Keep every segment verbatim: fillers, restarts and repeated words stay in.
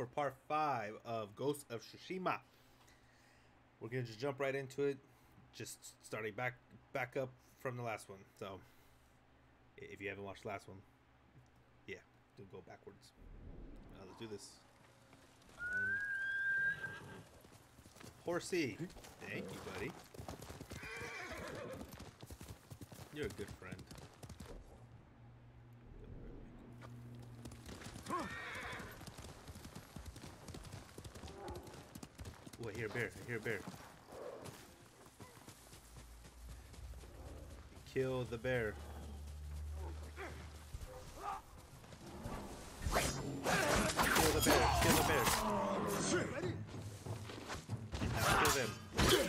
for part five of Ghost of Tsushima. We're gonna just jump right into it, just starting back back up from the last one. So, if you haven't watched the last one, yeah, do go backwards. Uh, let's do this. Um, Horsey, thank you, buddy. You're a good friend. Oh, I hear a bear. I hear a bear. Kill the bear. Kill the bear. Kill the bear. Now kill them.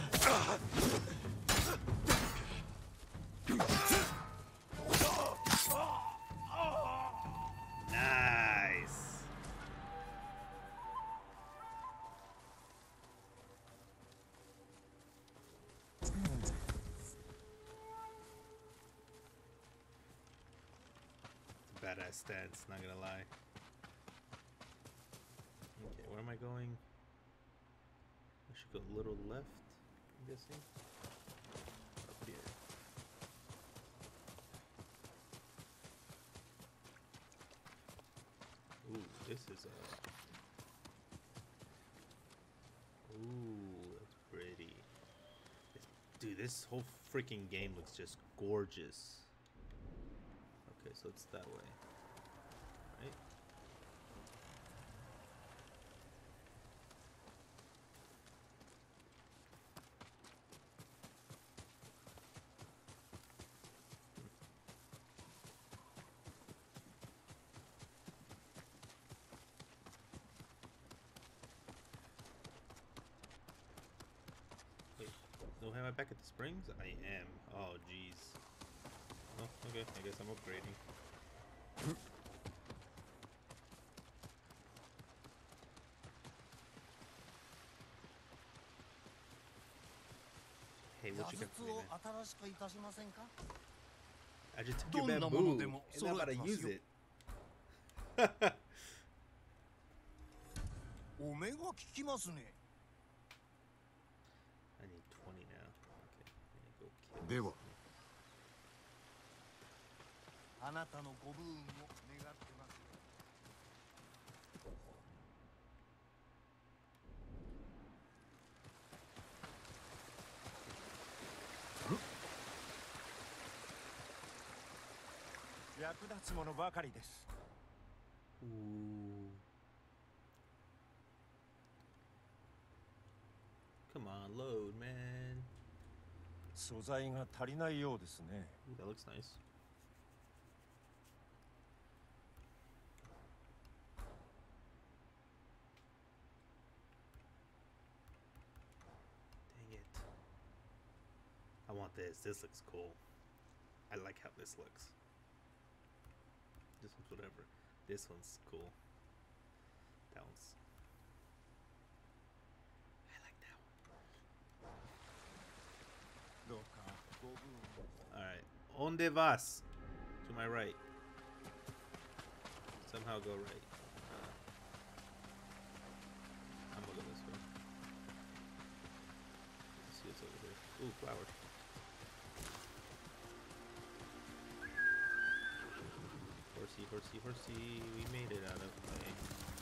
Nice. Badass stance, not gonna lie. Okay, where am I going? I should go a little left, I'm guessing. Up here. Ooh, this is a... Ooh, that's pretty. It's... Dude, this whole freaking game looks just gorgeous. Okay, so it's that way, right? Wait, no, am I back at the springs? I am. Oh, jeez. Oh, okay, I guess I'm upgrading. Hey, what you got for me, man? I just took your bamboo, and I'm about to use it. I need twenty now. Okay, I'm gonna go kill this. あなたのご武運を願ってますよ。役立つものばかりです。 Ooh. Come on, load, man. 素材が足りないようですね。 Ooh, that looks nice. Dang it. I want this. This looks cool. I like how this looks. This one's whatever. This one's cool. That one's... I like that one. Alright. Onde vas? To my right. Somehow go right. Uh, I'm gonna go this way. Let's see what's over here. Ooh, flowers. Horsey, horsey, horsey. We made it out of play.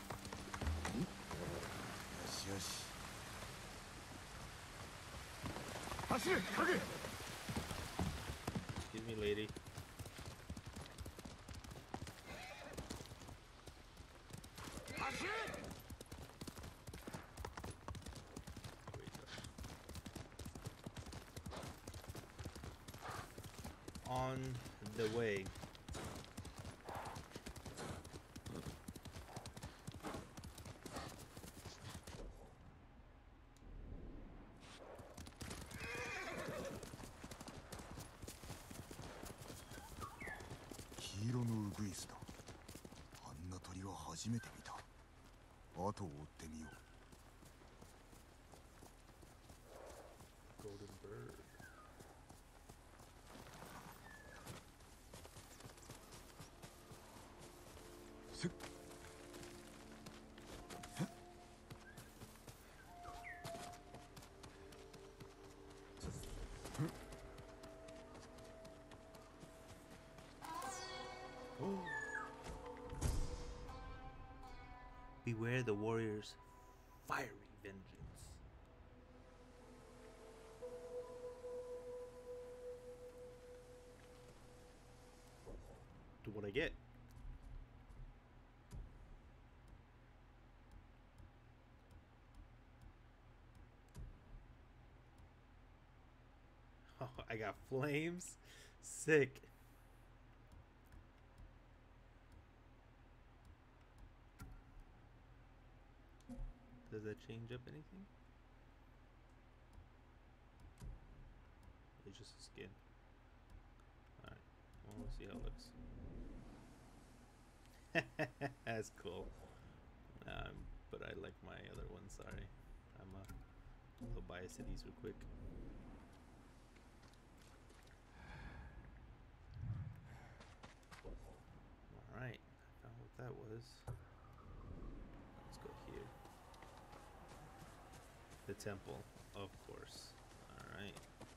Excuse me, lady. On the way. Golden bird. Beware the warrior's fiery vengeance. To what I get. Oh, I got flames. Sick. Does that change up anything? It's just a skin. Alright, well, we'll see how it looks. That's cool. Um, but I like my other one, sorry. I'm uh, a little biased to these real quick. Alright, I found what that was. Let's go here. The temple, of course. Alright.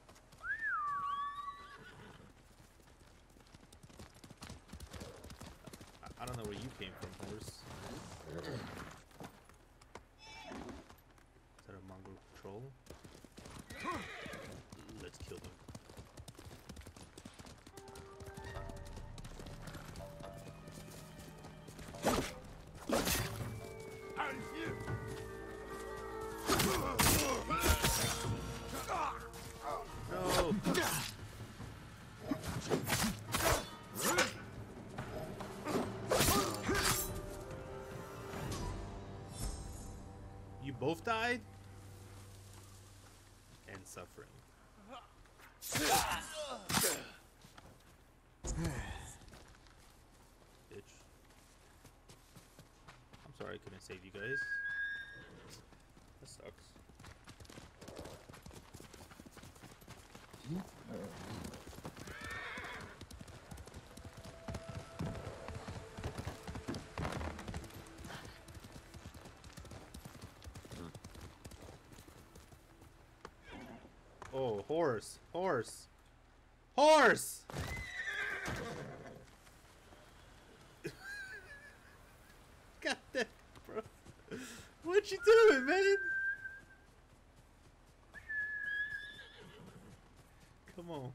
I, I don't know where you came from, horse. Is that a mongrel troll? Let's kill them. Both died? And suffering. Bitch. I'm sorry I couldn't save you guys. That sucks. Oh, horse, horse, horse! God damn, bro. What you doing, man? Come on.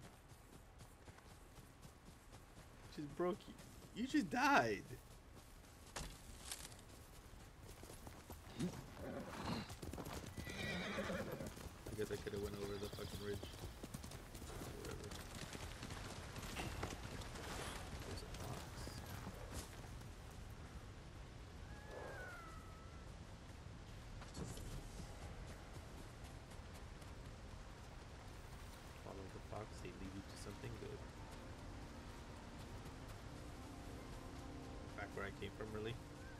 Just broke you. You just died. I guess I could have went over the fucking ridge. Whatever. There's a box. Follow the fox, they lead you to something good. Back where I came from, really?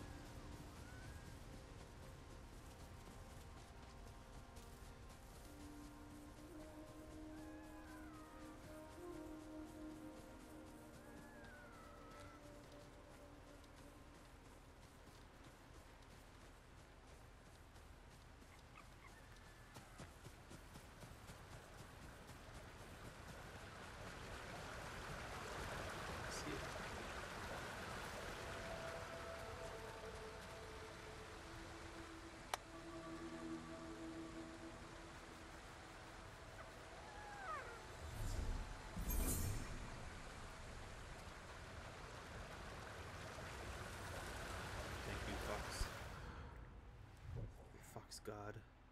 God.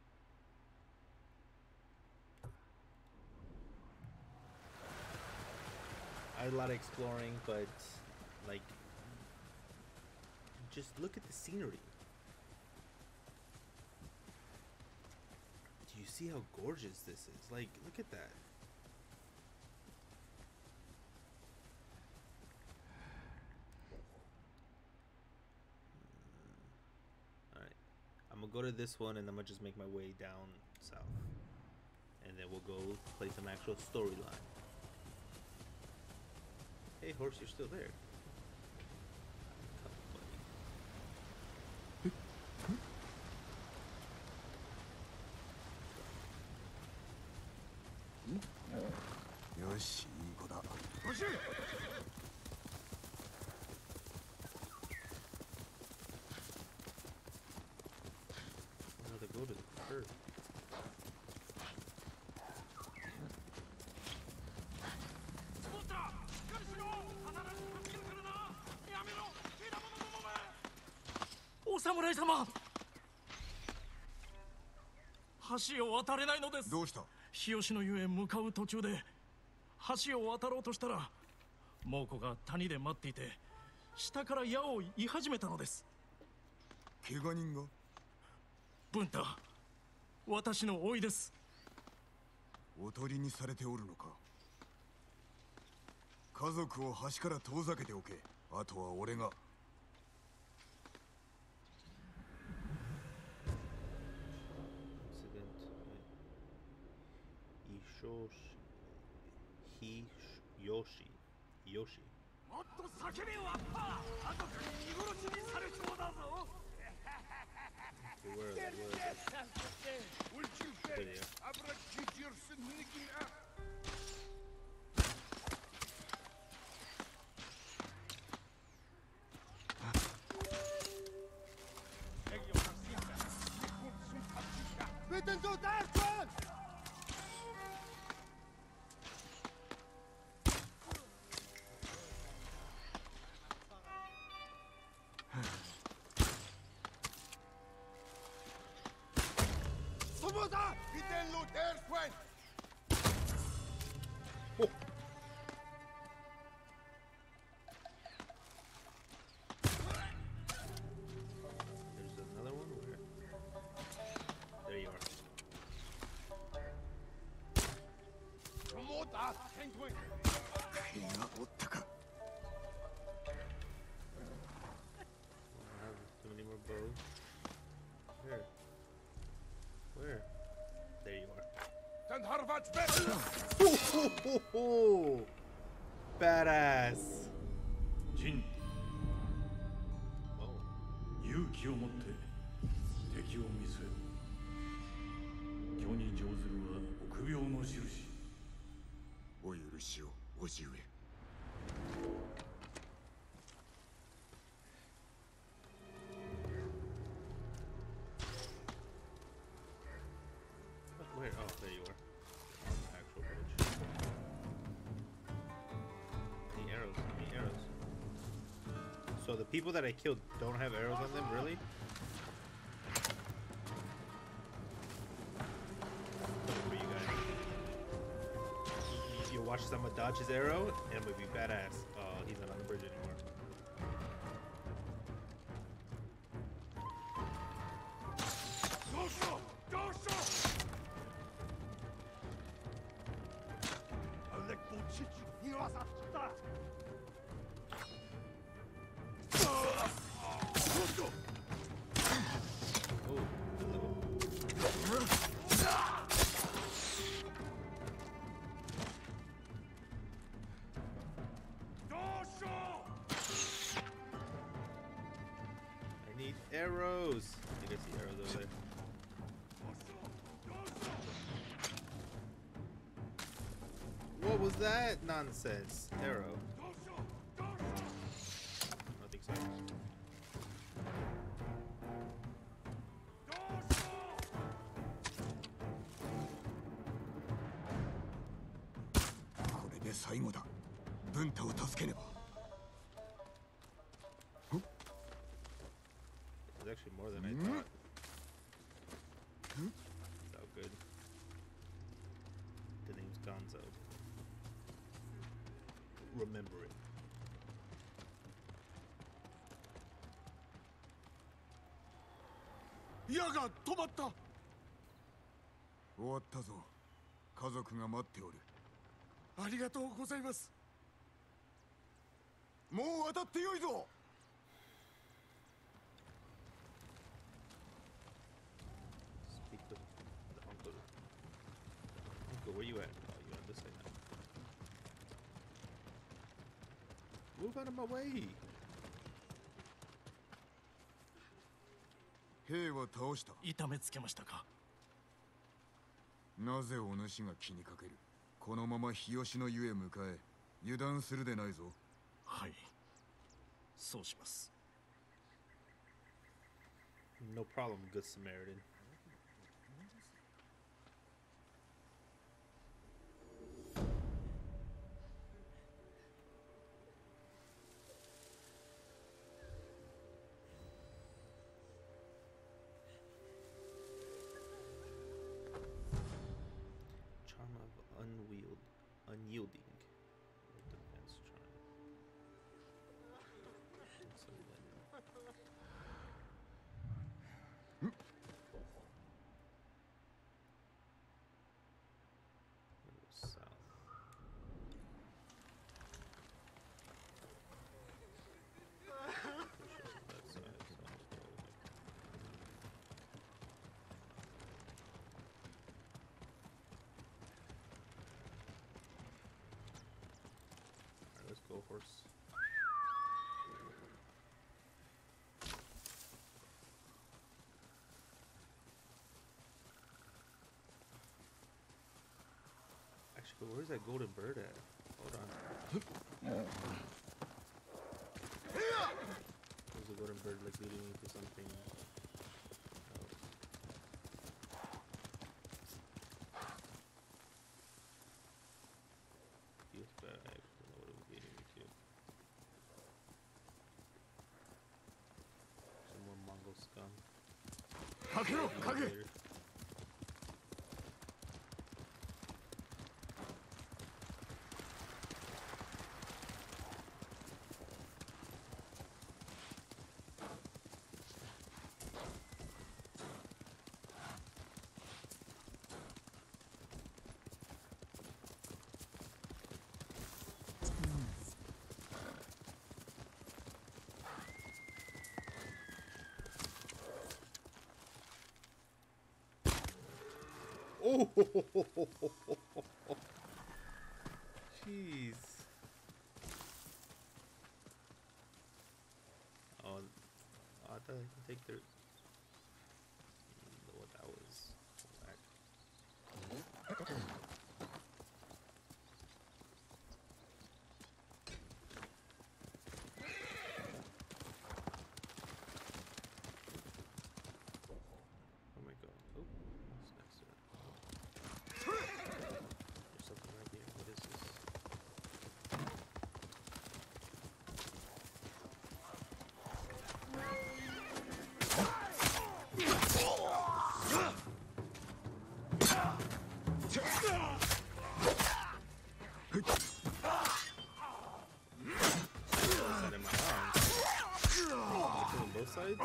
I had a lot of exploring, but like, just look at the scenery. Do you see how gorgeous this is? Like, look at that. I'm gonna go to this one and I'm gonna just make my way down south. And then we'll go play some actual storyline. Hey horse, you're still there. Yoshi, her. O侍様、橋を渡れないのです。 どうした？ 日吉の湯へ向かう途中で橋を渡ろうとしたら猛虎が谷で待っていて下から矢を射い始めたのです。 怪我人が？ 文太、私の甥いです。 おとりにされておるのか。家族を橋から遠ざけておけ。あとは俺が。 Yoshi. Yoshi. もっと叫びをアッパー。家族に見殺しにされそうだぞ。 Okay, where are they? Where are they? There they are. Bitte so darstellen! Oh. There's another one. Where? There you are. I don't have too many more bows. Where? Where? There you are. Ho, ho, ho, ho. Badass. Jin. Oh. 勇気を持って敵を見据える。世に乗ずるは臆病の印。 お許しを、叔父上。 Where? Oh, there you are. On the actual bridge. Any arrows? Any arrows? So the people that I killed don't have arrows on them, really? For you guys. You, you watch someone dodge his arrow, and it would be badass. Oh, he's not on the bridge anymore. Oh, hello. I need arrows. You can see arrows over there. What was that nonsense? Arrow. I don't think so. This 最後だ。文太を助けねば。 There's actually more than I thought. So good. The name's Gonzo. Remember it. 矢が止まった。終わったぞ。家族が待っておる。ありがとうございます。もう渡ってよいぞ。 Speak to the uncle. Uncle, where you at? Oh, you're on this side now. Move out of my way. 兵は倒した。 痛めつけましたか。 なぜお主が気にかける。このまま日吉の湯へ向かえ。油断するでないぞ。 はい。そうします。 No problem, good Samaritan. unyielding. Defense charm. So then- South. That side, so I'll go like- Alright, let's go, horse. Actually, but where's that golden bird at? Hold on. There's a golden bird like leading me to something. Oh. Feels bad. I don't know what it was leading me to. Some more Mongol scum. かけろかけ Later. Oh, jeez. Oh, I thought I could take their. What that was. Whack. Oh my god. Oh, what's next to that? There's something right here. What is this? Side in my arms. Killing both sides?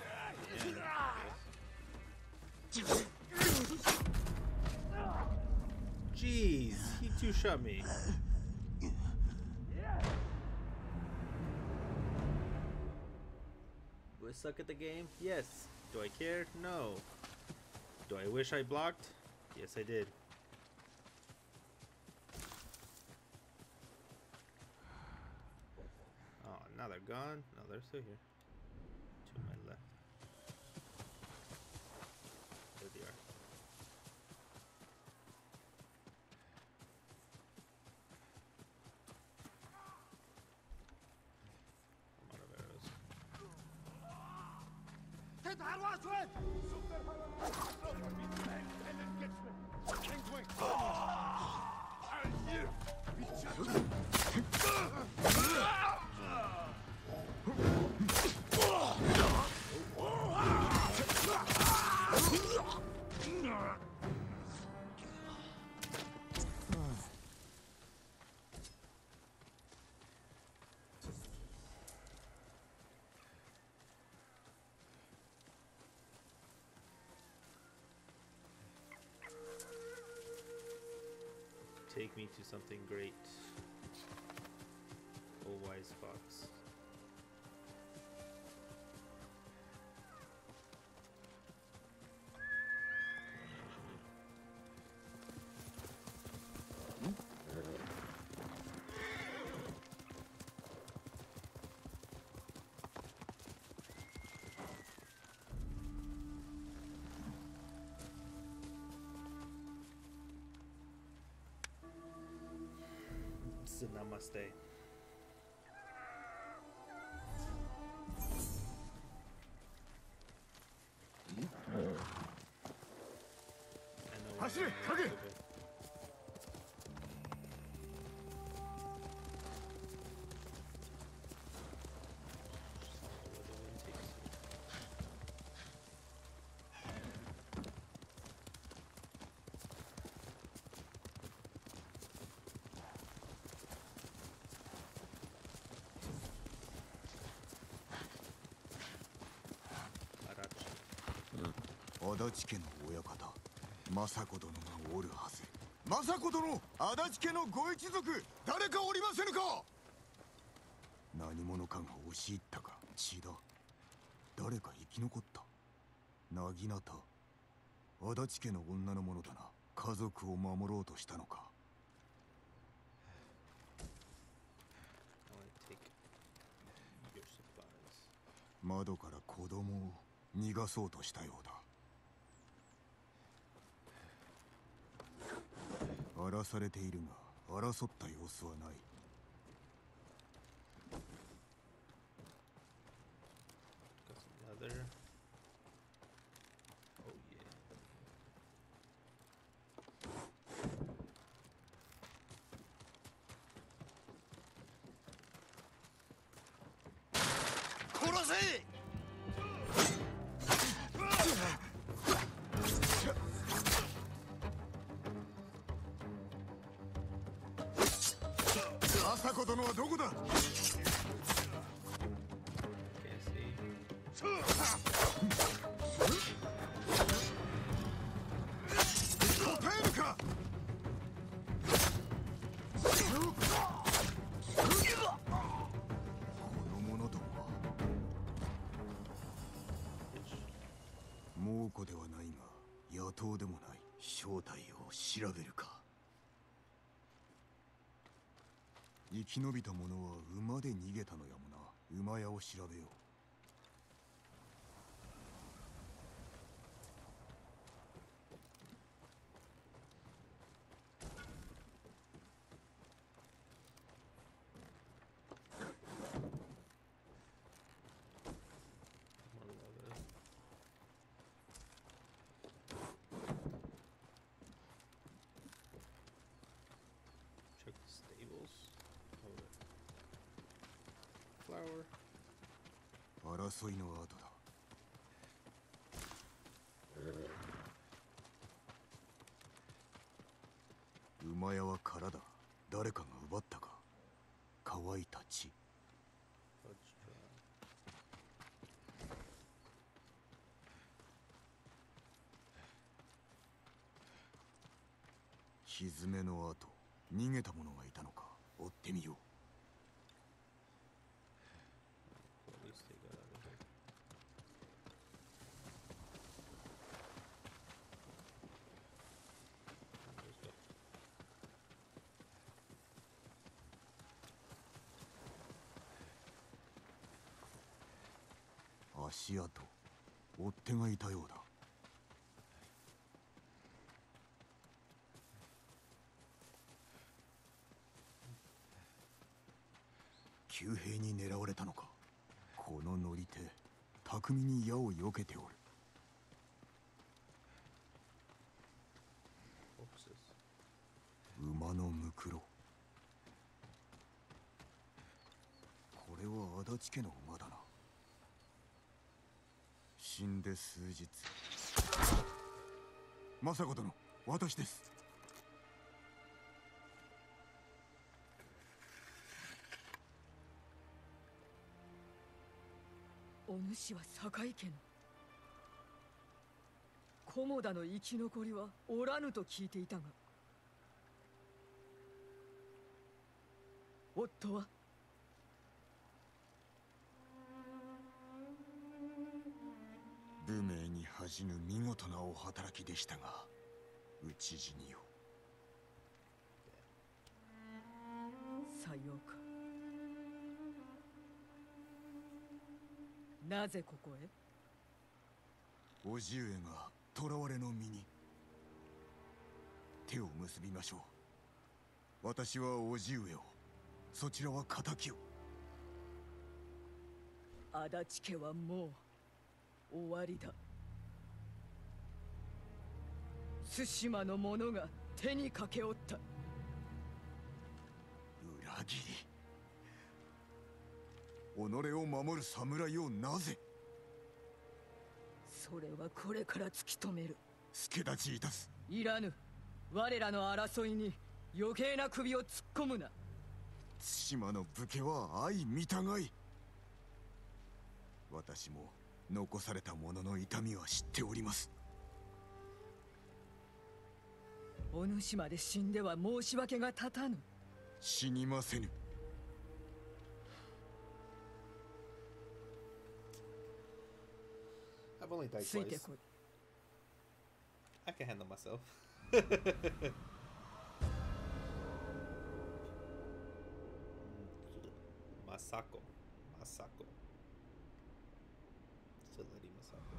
Yeah. Jeez, he two shot me. Do I suck at the game? Yes. Do I care? No. Do I wish I blocked? Yes, I did. Oh, now they're gone. No, they're still here. To my left. There they are. I'm out of arrows. Take me to something great. Oh, wise fox. So namaste. I know where I am. Hashire, Kage! Okay. Where the wind takes me. 足立家の親方政子殿がおるはず。政子殿、足立家のご一族誰かおりませぬか。何者かが押し入ったか。血だ。誰か生き残った。なぎなた、足立家の女のものだな。家族を守ろうとしたのか。窓から子供を逃がそうとしたようだ。荒らされているが争った様子はない。 殺せ。 政子殿はどこだ。答えるか。この者どもは猛虎ではないが野党でもない。正体を調べるか。生き延びた者は馬で逃げたのやもな。馬屋を調べよう。争いの後だ。馬屋は空だ。誰かが奪ったか。乾いた血。蹄の後、逃げた者がいたのか。追ってみよう。足跡、追っ手がいたようだ。旧兵に狙われたのか。この乗り手、巧みに矢を避けておる。馬のムクロ。これは足立家の馬だな。死んで数日。政子殿、私です。 お主は堺家の。菰田の生き残りはおらぬと聞いていたが、夫は。 武名に恥じぬ見事なお働きでしたが、討ち死にを。 さようか。なぜここへ。 叔父上が囚われの身に。手を結びましょう。私は叔父上を、そちらは敵を。 足立家はもう終わりだ。対馬の者が手にかけおった。 裏切り。己を守る侍をなぜ。 それはこれから突き止める。 助立ちいたす。 いらぬ。我らの争いに余計な首を突っ込むな。 対馬の武家は相見たがい。私も残された者の痛みは知っております。 お主まで死んでは申し訳が立たぬ。 死にませぬ。 I've only died ついて twice. こい。 I can handle myself. Masako. Masako. It's a lady Masako.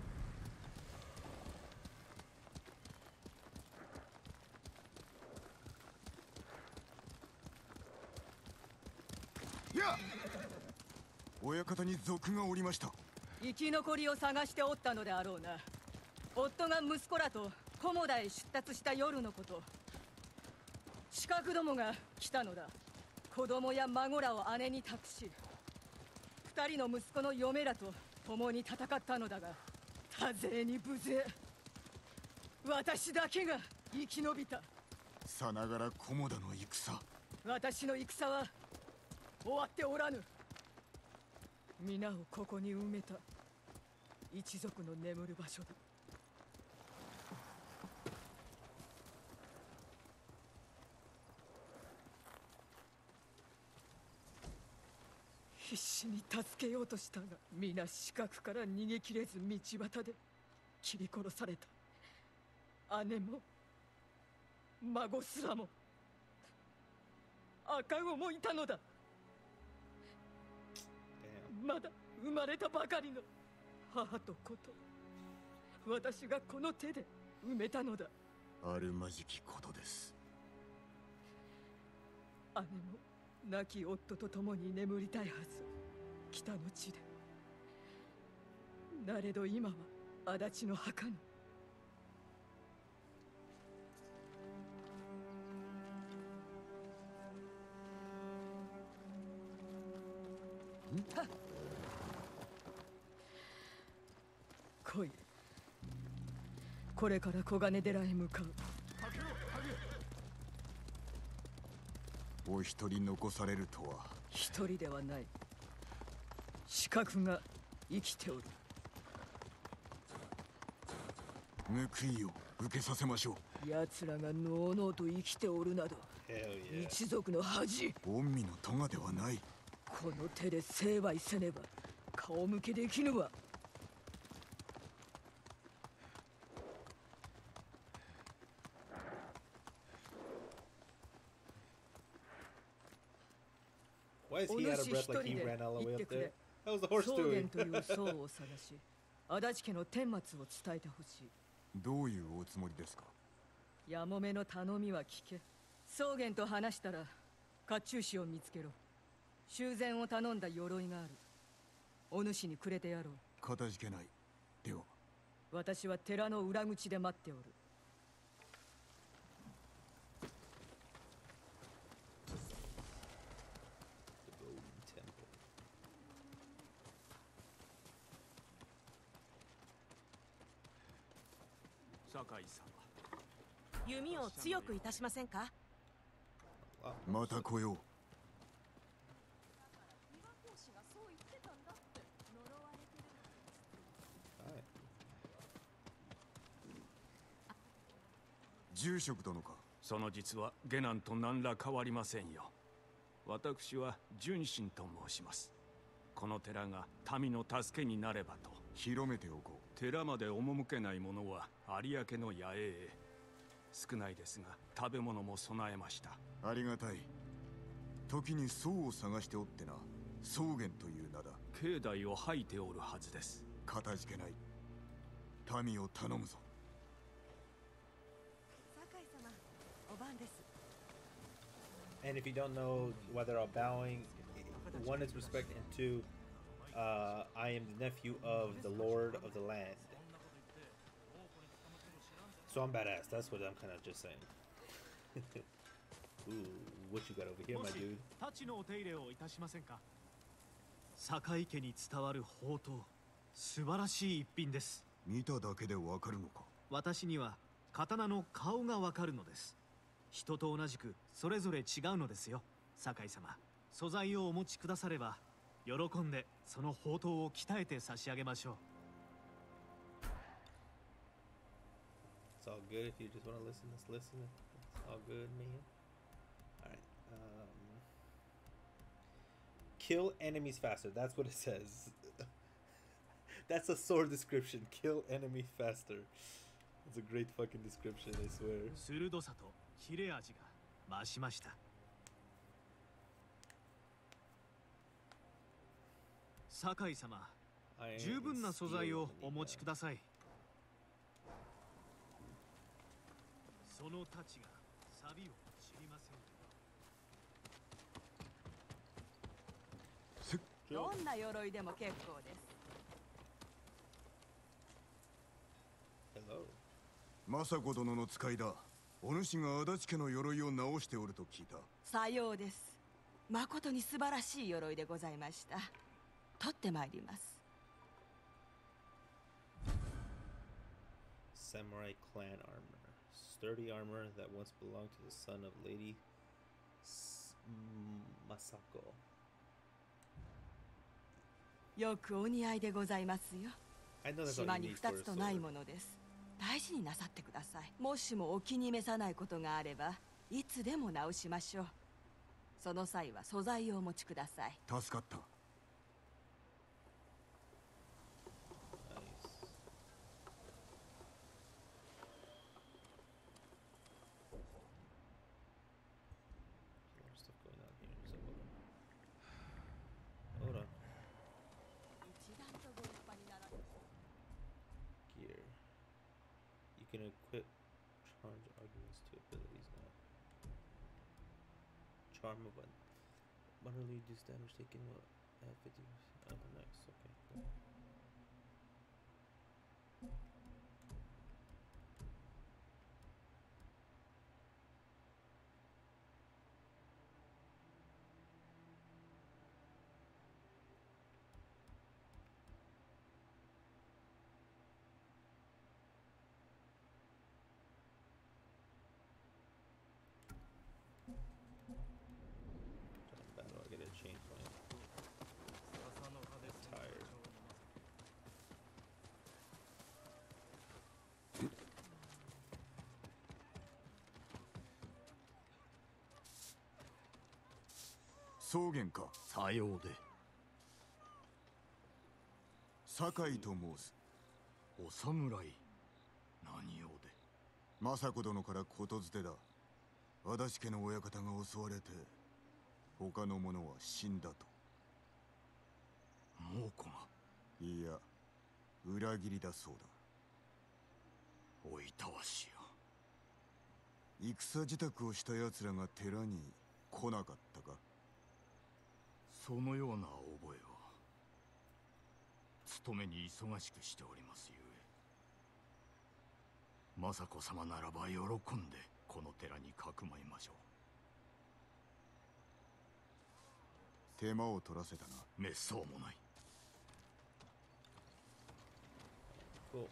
や親方に賊がおりました。 生き残りを探しておったのであろうな。夫が息子らと菰田へ出立した夜のこと。刺客どもが来たのだ。子供や孫らを姉に託し、二人の息子の嫁らと共に戦ったのだが、多勢に無勢。私だけが生き延びた。 さながら菰田の戦。 私の戦は終わっておらぬ。皆をここに埋めた一族の眠る場所だ。必死に助けようとしたが、皆死角から逃げきれず道端で切り殺された。姉も孫すらも、赤子もいたのだ。 Damn. まだ生まれたばかりの母と子と、私がこの手で埋めたのだ。 あるまじきことです。 姉も亡き夫と共に眠りたいはず。北の地で。なれど今は足立の墓の。来い。これから小金寺へ向かう。 お一人残されるとは。 一人ではない。刺客が生きておる。 報いを受けさせましょう。 奴らがのうのうと生きておるなど、 Hell yeah. 一族の恥。 御身の咎ではない。 この手で成敗せねば顔向けできぬわ。 Why is he out of breath like he ran all the way up there? That was the horse 草 doing. 原という僧を探し、足立家の顛末を伝えてほしい。 どういうおつもりですか。 やもめの頼みは聞け。草原と話したら甲冑師を見つけろ。修繕を頼んだ鎧がある。お主にくれてやろう。 かたじけない。では。 私は寺の裏口で待っておる。 酒井様、 弓を強くいたしませんか。 また来よう。住職殿か。 その実は下男と何ら変わりませんよ。私は純真と申します。この寺が民の助けになればと。 広めておこう。 寺まで赴けない者は有明の野営へ。少ないですが食べ物も備えました。 ありがたい。時に僧を探しておってな。草原という名だ。 境内を吐いておるはずです。 かたじけない。民を頼むぞ。 And if you don't know why they're all bowing, one is respect, and two, uh, I am the nephew of the Lord of the land. So I'm badass. That's what I'm kind of just saying. Ooh, what you got over here, my dude? 太刀のお手入れをいたしませんか。堺家に伝わる宝刀、素晴らしい一品です。 見ただけでわかるのか。 私には刀の顔がわかるのです。人と同じくそれぞれ違うのですよ。堺様、素材をお持ちくだされば喜んでその宝刀を鍛えて差し上げましょう。 It's all good. If you just want to listen, just listen. It's all good, man. Alright. Um, kill enemies faster. That's what it says. That's a sword description. Kill enemy faster. It's a great fucking description, I swear. 鋭さと切れ味が増しました。酒井様、十分な素材をお持ちください。その太刀が錆を知りません。 どんな鎧でも結構です。 Hello. 政子殿の使いだ。お主が足立家の鎧を直しておると聞いた。 さようです。誠に素晴らしい鎧でございました。取ってまいります。 Samurai clan armor. Sturdy armor that once belonged to the son of Lady Masako. よくお似合いでございますよ。 I know that's all 島 you に need 二 for a つとない sword. ものです。大事になさってください。もしもお気に召さないことがあればいつでも直しましょう。その際は素材をお持ちください。 助かった。 Nice. A lot of stuff going on here. So hold on. Hold on. 一段とご立派になられる。 Gear. You can equip charge arguments to abilities now. Charm of one. One really reduced damage taken will add fifty percent. Oh, nice. Okay. Cool. Battle, I get a chain point. Tired. 草原か。 さようで。 酒井と申す。 お侍。何用で。 政子殿からことづてだ。足立家の親方が襲われて他の者は死んだと。 猛虎が。 いや、裏切りだそうだ。 おいたわしよ。 戦支度をした奴らが寺に来なかったか。 そのような覚えは。勤めに忙しくしておりますゆえ。政子様ならば喜んでこの寺にかくまいましょう。 手間を取らせたな。 めっそうもない。 Cool.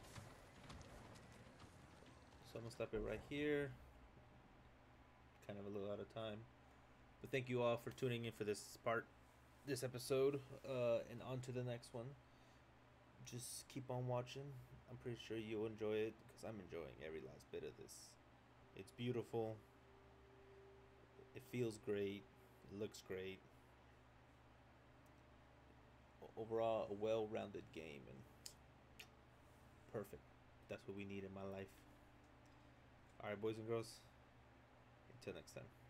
So I'm gonna stop it right here. Kind of a little out of time. But thank you all for tuning in for this part, this episode, uh, and on to the next one. Just keep on watching. I'm pretty sure you'll enjoy it because I'm enjoying every last bit of this. It's beautiful. It feels great. It looks great. Overall, a well-rounded game and perfect. That's what we need in my life. Alright, boys and girls. Until next time.